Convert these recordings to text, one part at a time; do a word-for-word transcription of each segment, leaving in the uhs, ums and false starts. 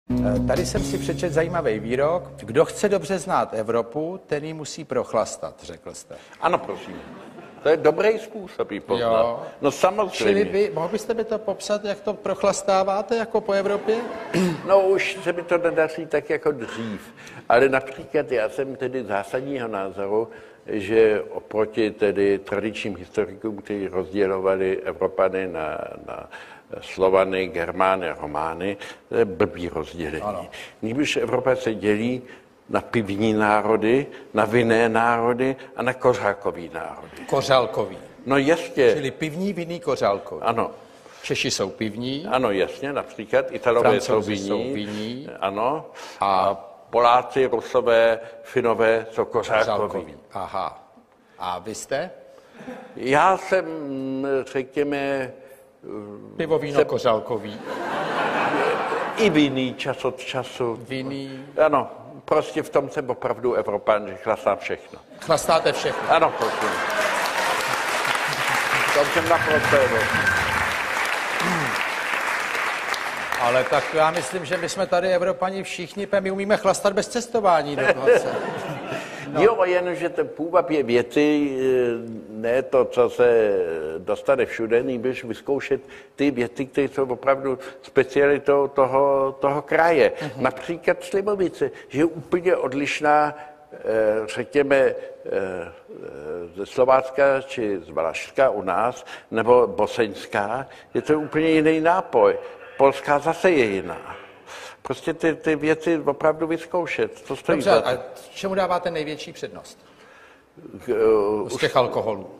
Tady jsem si přečetl zajímavý výrok. Kdo chce dobře znát Evropu, ten ji musí prochlastat, řekl jste. Ano, prosím. To je dobrý způsob ji poznat. Jo. No samozřejmě. Čili vy, mohl byste mi to popsat, jak to prochlastáváte jako po Evropě? No už se mi to nedaří tak jako dřív. Ale například já jsem tedy zásadního názoru, že oproti tedy tradičním historikům, kteří rozdělovali Evropany na, na Slovany, Germány, Romány, to je blbý rozdělení. Když Evropa se dělí na pivní národy, na vinné národy a na kořálkový národy. Kořálkový. No jasně. Čili pivní, vinný, kořálkový. Ano. Češi jsou pivní. Ano, jasně, například. Italové jsou vinní. jsou vinní. Ano. A Poláci, Rusové, Finové jsou kořálkoví. Aha. A vy jste? Já jsem, řekněme... Pivo, víno, se... kořálkový. I vinný čas od času. Vinný. Ano, prostě v tom jsem opravdu Evropan, že chlastám všechno. Chlastáte všechno? Ano, prosím. V tom jsem naprosto Evropan. Ale tak já myslím, že my jsme tady Evropani všichni, my umíme chlastat bez cestování dokonce. No. Jo, jenže ten půvab je věty, ne to, co se dostane všude, nýbrž vyzkoušet ty věty, které jsou opravdu specialitou toho, toho kraje. Uh-huh. Například Slivovice, že je úplně odlišná, řekněme, ze Slovácka či z Valašska u nás, nebo boseňská, je to úplně jiný nápoj. Polská zase je jiná. Prostě ty, ty věci opravdu vyzkoušet. To stojí. Dobře, a čemu dáváte největší přednost? Z těch alkoholů.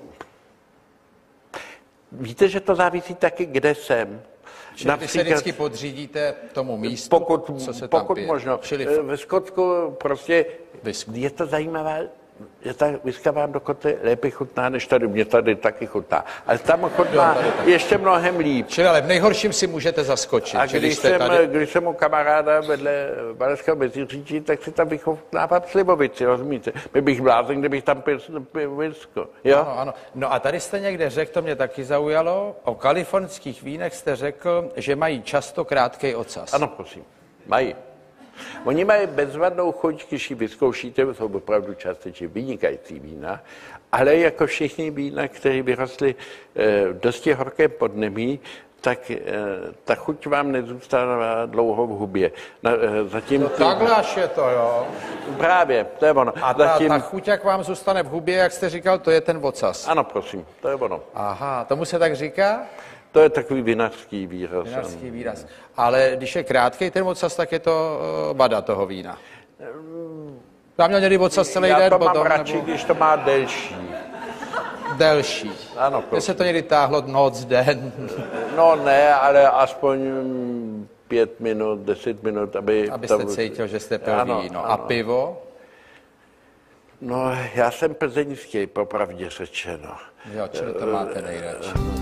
Víte, že to závisí taky, kde jsem. Čili vy se vždycky podřídíte tomu místu, pokud, co se pokud tam pije. možno. Čili ve Skotsku prostě Visku. Je to zajímavé, že ta viska vám dokonce lépe chutná, než tady. Mě tady taky chutná. Ale tam chutná ještě mnohem líp. Čili ale v nejhorším si můžete zaskočit. A když jsem, tady... když jsem u kamaráda vedle Valašského Meziříčí, tak si tam vychutnávám Slivovici, rozumíte? My bych blázen, kdybych tam pil, pil visko. Jo? Ano, ano. No a tady jste někde řekl, to mě taky zaujalo, o kalifornských vínech jste řekl, že mají často krátkej ocas. Ano, prosím. Mají. Oni mají bezvadnou chuť, když ji vyzkoušíte, jsou opravdu částečně vynikající vína, ale jako všichni vína, které vyrostly v eh, dosti horkém podnebí, tak eh, ta chuť vám nezůstává dlouho v hubě. Na, eh, zatím no takhle až je to, jo. Právě, to je ono. A ta, zatím... ta chuť, jak vám zůstane v hubě, jak jste říkal, to je ten ocas. Ano, prosím, to je ono. Aha, tomu se tak říká? To je takový vinařský výraz. Vinařský výraz. Ale když je krátkej ten ocas, tak je to vada toho vína. Tam měl někdy ocas celý Já den to potom, mám radši, nebo... když to má delší. Delší. Ano, prosím. se to někdy táhlo noc, den. No ne, ale aspoň pět minut, deset minut, aby... Abyste to... cítil, že jste pil ano, víno. Ano. A pivo? No, já jsem plzeňský, popravdě řečeno. Jo, čili to máte nejradši.